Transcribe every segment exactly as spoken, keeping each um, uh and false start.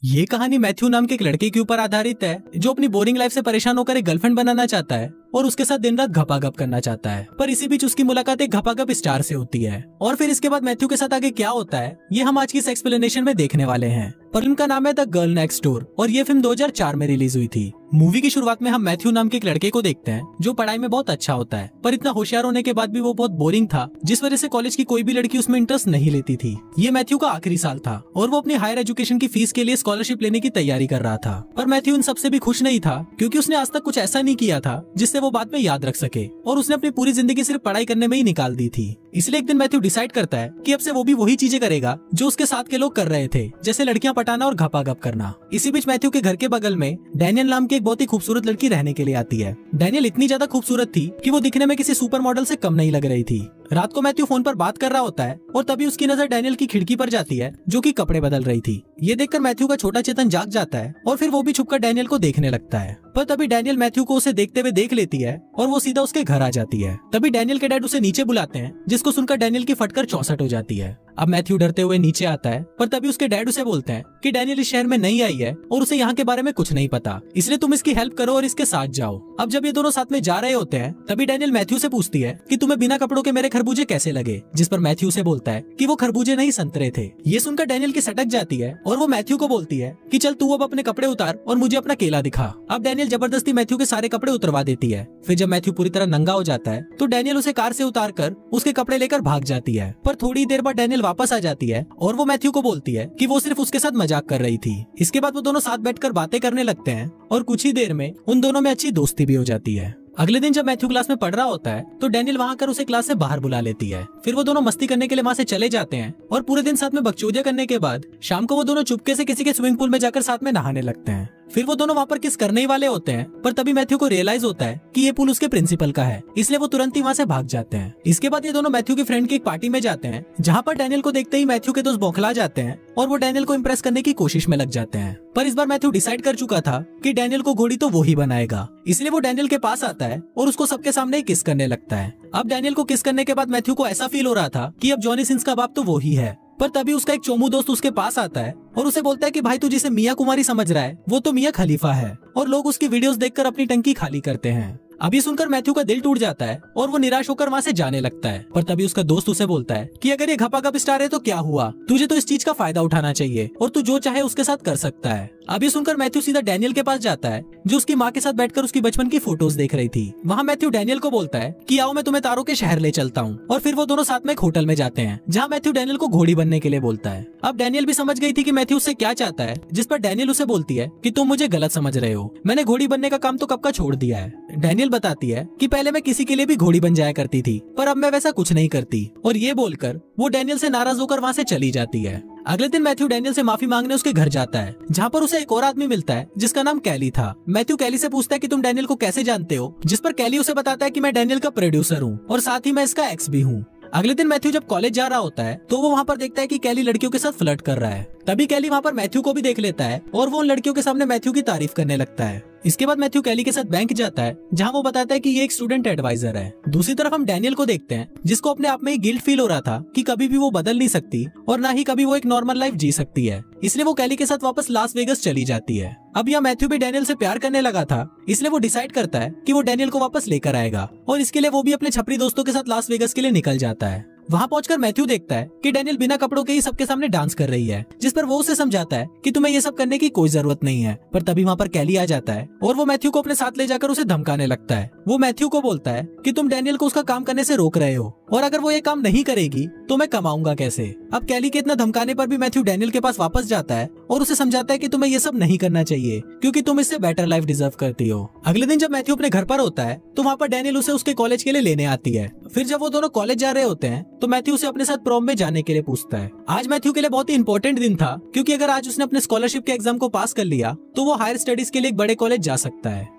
ये कहानी मैथ्यू नाम के एक लड़के के ऊपर आधारित है जो अपनी बोरिंग लाइफ से परेशान होकर एक गर्लफ्रेंड बनाना चाहता है और उसके साथ दिन रात घपाघप करना चाहता है। पर इसी बीच उसकी मुलाकात एक घपाघप स्टार से होती है और फिर इसके बाद मैथ्यू के साथ आगे क्या होता है ये हम आज की इस एक्सप्लेनेशन में देखने वाले हैं। फिल्म का नाम है द गर्ल नेक्स्ट डोर और ये फिल्म दो हज़ार चार में रिलीज हुई थी। मूवी की शुरुआत में हम मैथ्यू नाम के एक लड़के को देखते हैं जो पढ़ाई में बहुत अच्छा होता है, पर इतना होशियार होने के बाद भी वो बहुत बोरिंग था, जिस वजह से कॉलेज की कोई भी लड़की उसमें इंटरेस्ट नहीं लेती थी। ये मैथ्यू का आखिरी साल था और वो अपनी हायर एजुकेशन की फीस के लिए स्कॉलरशिप लेने की तैयारी कर रहा था। पर मैथ्यू इन सबसे भी खुश नहीं था क्योंकि उसने आज तक कुछ ऐसा नहीं किया था जिससे वो बाद में याद रख सके और उसने अपनी पूरी जिंदगी सिर्फ पढ़ाई करने में ही निकाल दी थी। इसलिए एक दिन मैथ्यू डिसाइड करता है कि अब से वो भी वही चीजें करेगा जो उसके साथ के लोग कर रहे थे, जैसे लड़कियां पटाना और घपाघप करना। इसी बीच मैथ्यू के घर के बगल में डैनियल नाम की एक बहुत ही खूबसूरत लड़की रहने के लिए आती है। डैनियल इतनी ज्यादा खूबसूरत थी कि वो दिखने में किसी सुपर मॉडल से कम नहीं लग रही थी। रात को मैथ्यू फोन पर बात कर रहा होता है और तभी उसकी नजर डैनियल की खिड़की पर जाती है जो कि कपड़े बदल रही थी। ये देखकर मैथ्यू का छोटा चेतन जाग जाता है और फिर वो भी छुपकर डैनियल को देखने लगता है। पर तभी डैनियल मैथ्यू को उसे देखते हुए देख लेती है और वो सीधा उसके घर आ जाती है। तभी डैनियल के डैड उसे नीचे बुलाते हैं, जिसको सुनकर डैनियल की फटकर चौसठ हो जाती है। अब मैथ्यू डरते हुए नीचे आता है, पर तभी उसके डैड उसे बोलते हैं कि डैनियल इस शहर में नई आई है और उसे यहाँ के बारे में कुछ नहीं पता, इसलिए तुम इसकी हेल्प करो और इसके साथ जाओ। अब जब ये दोनों साथ में जा रहे होते हैं तभी डैनियल मैथ्यू से पूछती है कि तुम्हें बिना कपड़ों के मेरे खरबूजे कैसे लगे, जिस पर मैथ्यू से बोलता है कि वो खरबूजे नहीं संतरे थे। ये सुनकर डैनियल की सटक जाती है और वो मैथ्यू को बोलती है कि चल तू अब अपने कपड़े उतार और मुझे अपना केला दिखा। अब डैनियल जबरदस्ती मैथ्यू के सारे कपड़े उतरवा देती है। फिर जब मैथ्यू पूरी तरह नंगा हो जाता है तो डैनियल उसे कार से उतार कर उसके कपड़े लेकर भाग जाती है। पर थोड़ी देर बाद डैनियल वापस आ जाती है और वो मैथ्यू को बोलती है कि वो सिर्फ उसके साथ मजाक कर रही थी। इसके बाद वो दोनों साथ बैठकर बातें करने लगते हैं और कुछ ही देर में उन दोनों में अच्छी दोस्ती भी हो जाती है। अगले दिन जब मैथ्यू क्लास में पढ़ रहा होता है तो डैनियल वहाँ कर उसे क्लास से बाहर बुला लेती है। फिर वो दोनों मस्ती करने के लिए वहाँ से चले जाते हैं और पूरे दिन साथ में बकचोदियां करने के बाद शाम को वो दोनों चुपके से किसी के स्विमिंग पूल में जाकर साथ में नहाने लगते हैं। फिर वो दोनों वहाँ पर किस करने ही वाले होते हैं, पर तभी मैथ्यू को रियलाइज होता है कि ये पूल उसके प्रिंसिपल का है, इसलिए वो तुरंत ही वहाँ से भाग जाते हैं। इसके बाद ये दोनों मैथ्यू के फ्रेंड की एक पार्टी में जाते हैं, जहाँ पर डैनियल को देखते ही मैथ्यू के दोस्त बौखला जाते हैं और वो डैनियल को इम्प्रेस करने की कोशिश में लग जाते हैं। पर इस बार मैथ्यू डिसाइड कर चुका था कि डैनियल को घोड़ी तो वो ही बनाएगा, इसलिए वो डैनियल के पास आता है और उसको सबके सामने किस करने लगता है। अब डैनियल को किस करने के बाद मैथ्यू को ऐसा फील हो रहा था कि अब जॉनी सिंस का बाप तो वो ही है। पर तभी उसका एक चोमू दोस्त उसके पास आता है और उसे बोलता है कि भाई तू जिसे मियां कुमारी समझ रहा है वो तो मियां खलीफा है और लोग उसकी वीडियोस देखकर अपनी टंकी खाली करते हैं। अभी सुनकर मैथ्यू का दिल टूट जाता है और वो निराश होकर वहाँ से जाने लगता है। पर तभी उसका दोस्त उसे बोलता है कि अगर ये घपाघप स्टार है तो क्या हुआ, तुझे तो इस चीज का फायदा उठाना चाहिए और तू जो चाहे उसके साथ कर सकता है। अभी सुनकर मैथ्यू सीधा डैनियल के पास जाता है जो उसकी माँ के साथ बैठकर उसकी बचपन की फोटोज देख रही थी। वहाँ मैथ्यू डैनियल को बोलता है कि आओ मैं तुम्हें तारों के शहर ले चलता हूँ और फिर वो दोनों साथ में एक होटल में जाते हैं जहाँ मैथ्यू डैनियल को घोड़ी बनने के लिए बोलता है। अब डैनियल भी समझ गई थी कि मैथ्यू उससे क्या चाहता है, जिस पर डैनियल उसे बोलती है कि तुम मुझे गलत समझ रहे हो, मैंने घोड़ी बनने का काम तो कब का छोड़ दिया है। डैनियल बताती है कि पहले मैं किसी के लिए भी घोड़ी बन जाया करती थी पर अब मैं वैसा कुछ नहीं करती, और ये बोलकर वो डैनियल से नाराज होकर वहाँ से चली जाती है। अगले दिन मैथ्यू डैनियल से माफी मांगने उसके घर जाता है, जहाँ पर उसे एक और आदमी मिलता है जिसका नाम कैली था। मैथ्यू कैली से पूछता है कि तुम डैनियल को कैसे जानते हो, जिस पर कैली उसे बताता है कि मैं डैनियल का प्रोड्यूसर हूँ और साथ ही मैं इसका एक्स भी हूँ। अगले दिन मैथ्यू जब कॉलेज जा रहा होता है तो वो वहाँ पर देखता है कि कैली लड़कियों के साथ फ्लर्ट कर रहा है। तभी कैली वहाँ पर मैथ्यू को भी देख लेता है और वो उन लड़कियों के सामने मैथ्यू की तारीफ करने लगता है। इसके बाद मैथ्यू कैली के साथ बैंक जाता है, जहाँ वो बताता है कि ये एक स्टूडेंट एडवाइजर है। दूसरी तरफ हम डैनियल को देखते हैं जिसको अपने आप में ही गिल्ट फील हो रहा था कि कभी भी वो बदल नहीं सकती और ना ही कभी वो एक नॉर्मल लाइफ जी सकती है, इसलिए वो कैली के साथ वापस लास वेगस चली जाती है। अब यहाँ मैथ्यू भी डैनियल से प्यार करने लगा था, इसलिए वो डिसाइड करता है कि वो डैनियल को वापस लेकर आएगा और इसके लिए वो भी अपने छपरी दोस्तों के साथ लास वेगस के लिए निकल जाता है। वहाँ पहुंचकर मैथ्यू देखता है कि डैनियल बिना कपड़ों के ही सबके सामने डांस कर रही है, जिस पर वो उसे समझाता है कि तुम्हें ये सब करने की कोई जरूरत नहीं है। पर तभी वहाँ पर कैली आ जाता है और वो मैथ्यू को अपने साथ ले जाकर उसे धमकाने लगता है। वो मैथ्यू को बोलता है कि तुम डैनियल को उसका काम करने से रोक रहे हो और अगर वो ये काम नहीं करेगी तो मैं कमाऊंगा कैसे। अब कैली के इतना धमकाने पर भी मैथ्यू डैनियल के पास वापस जाता है और उसे समझाता है कि तुम्हें ये सब नहीं करना चाहिए क्योंकि तुम इससे बेटर लाइफ डिजर्व करती हो। अगले दिन जब मैथ्यू अपने घर पर होता है तो वहाँ पर डैनियल उसे उसके कॉलेज के लिए लेने आती है। फिर जब वो दोनों कॉलेज जा रहे होते हैं तो मैथ्यू उसे अपने साथ प्रॉम में जाने के लिए पूछता है। आज मैथ्यू के लिए बहुत ही इंपॉर्टेंट दिन था क्योंकि अगर आज उसने अपने स्कॉलरशिप के एग्जाम को पास कर लिया तो वो हायर स्टडीज के लिए एक बड़े कॉलेज जा सकता है।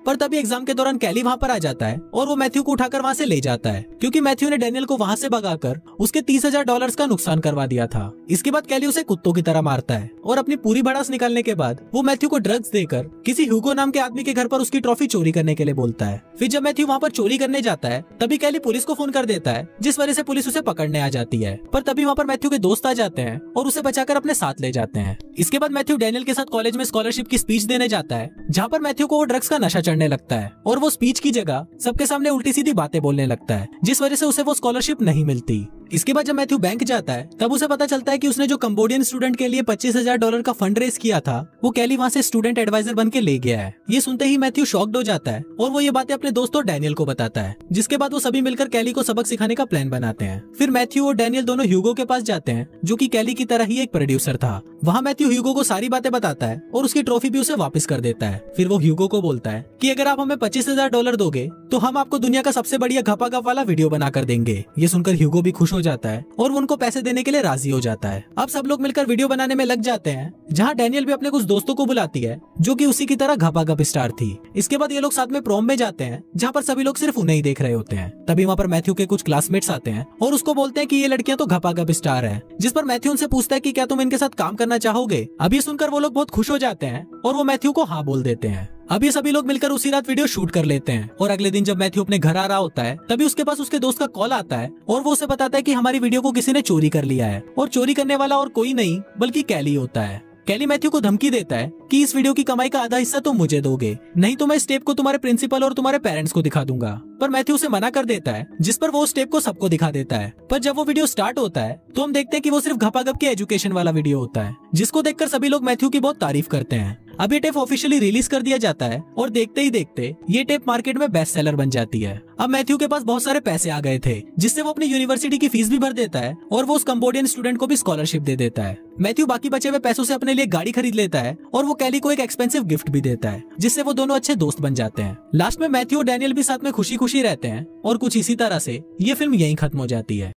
पर तभी एग्जाम के दौरान कैली वहाँ पर आ जाता है और वो मैथ्यू को उठाकर वहाँ से ले जाता है, क्योंकि मैथ्यू ने डैनियल को वहाँ से भगाकर उसके तीस हजार डॉलर का नुकसान करवा दिया था। इसके बाद कैली उसे कुत्तों की तरह मारता है और अपनी पूरी भड़ास निकालने के बाद वो मैथ्यू को ड्रग्स देकर किसी ह्यूगो नाम के आदमी के घर पर उसकी ट्रॉफी चोरी करने के लिए बोलता है। फिर जब मैथ्यू वहाँ पर चोरी करने जाता है तभी कैली पुलिस को फोन कर देता है, जिस वजह से पुलिस उसे पकड़ने आ जाती है। पर तभी वहाँ पर मैथ्यू के दोस्त आ जाते हैं और उसे बचाकर अपने साथ ले जाते हैं। इसके बाद मैथ्यू डैनियल के साथ कॉलेज में स्कॉलरशिप की स्पीच देने जाता है, जहाँ पर मैथ्यू को वो ड्रग्स का नशा चढ़ने लगता है और वो स्पीच की जगह सबके सामने उल्टी सीधी बातें बोलने लगता है, जिस वजह से उसे वो स्कॉलरशिप नहीं मिलती। इसके बाद जब मैथ्यू बैंक जाता है तब उसे पता चलता है कि उसने जो कंबोडियन स्टूडेंट के लिए पच्चीस हजार डॉलर का फंड रेज किया था वो कैली वहाँ से स्टूडेंट एडवाइजर बन के ले गया है। ये सुनते ही मैथ्यू शॉक्ड हो जाता है और वो ये बातें अपने दोस्तों डैनियल को बताता है, जिसके बाद वो सभी मिलकर कैली को सबक सिखाने का प्लान बनाते हैं। फिर मैथ्यू और डैनियल दोनों ह्यूगो के पास जाते हैं, जो कि कैली की तरह ही एक प्रोड्यूसर था। वहाँ मैथ्यू ह्यूगो को सारी बातें बताता है और उसकी ट्रॉफी भी उसे वापस कर देता है। फिर वो ह्यूगो को बोलता है कि अगर आप हमें पच्चीस हजार डॉलर दोगे तो हम आपको दुनिया का सबसे बढ़िया घपाघप वाला वीडियो बनाकर देंगे। ये सुनकर ह्यूगो भी खुश हो जाता है और वो उनको पैसे देने के लिए राजी हो जाता है। अब सब लोग मिलकर वीडियो बनाने में लग जाते हैं, जहाँ डैनियल भी अपने कुछ दोस्तों को बुलाती है जो कि उसी की तरह घपाघप स्टार थी। इसके बाद ये लोग साथ में प्रोम में जाते हैं, जहाँ पर सभी लोग सिर्फ उन्हें ही देख रहे होते हैं। तभी वहाँ पर मैथ्यू के कुछ क्लासमेट्स आते हैं और उसको बोलते हैं कि ये लड़कियां तो घपाघप स्टार हैं, जिस पर मैथ्यू उनसे पूछता है कि क्या तुम इनके साथ काम करना चाहोगे। अब ये सुनकर वो लोग बहुत खुश हो जाते हैं और वो मैथ्यू को हाँ बोल देते हैं। अब ये सभी लोग मिलकर उसी रात वीडियो शूट कर लेते हैं और अगले दिन जब मैथ्यू अपने घर आ रहा होता है तभी उसके पास उसके दोस्त का कॉल आता है और वो उसे बताता है कि हमारी वीडियो को किसी ने चोरी कर लिया है और चोरी करने वाला और कोई नहीं बल्कि कैली होता है। कैली मैथ्यू को धमकी देता है कि इस वीडियो की कमाई का आधा हिस्सा तुम मुझे दोगे, नहीं तो मैं इस टेप को तुम्हारे प्रिंसिपल और तुम्हारे पेरेंट्स को दिखा दूंगा। पर मैथ्यू उसे मना कर देता है, जिस पर वो उस टेप को सबको दिखा देता है। पर जब वो वीडियो स्टार्ट होता है तो हम देखते हैं कि वो सिर्फ घपाघप के एजुकेशन वाला वीडियो होता है, जिसको देखकर सभी लोग मैथ्यू की बहुत तारीफ करते हैं। अब ये टेप ऑफिशियली रिलीज कर दिया जाता है और देखते ही देखते ये टेप मार्केट में बेस्ट सेलर बन जाती है। अब मैथ्यू के पास बहुत सारे पैसे आ गए थे, जिससे वो अपनी यूनिवर्सिटी की फीस भी भर देता है और वो उस कंबोडियन स्टूडेंट को भी स्कॉलरशिप दे देता है। मैथ्यू बाकी बचे हुए पैसों से अपने लिए गाड़ी खरीद लेता है और वो कैली को एक एक्सपेंसिव गिफ्ट भी देता है, जिससे वो दोनों अच्छे दोस्त बन जाते हैं। लास्ट में मैथ्यू और डैनियल भी साथ में खुशी खुशी रहते हैं और कुछ इसी तरह से ये फिल्म यहीं खत्म हो जाती है।